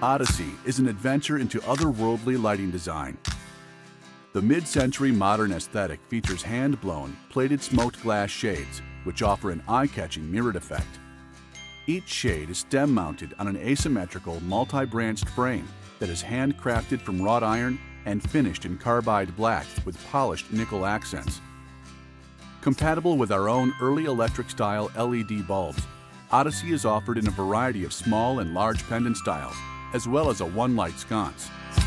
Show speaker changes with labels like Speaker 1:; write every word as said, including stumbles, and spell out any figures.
Speaker 1: Odyssey is an adventure into otherworldly lighting design. The mid-century modern aesthetic features hand-blown, plated smoked glass shades, which offer an eye-catching mirrored effect. Each shade is stem-mounted on an asymmetrical, multi-branched frame that is handcrafted from wrought iron and finished in carbide black with polished nickel accents. Compatible with our own early electric-style L E D bulbs, Odyssey is offered in a variety of small and large pendant styles, as well as a one-light sconce.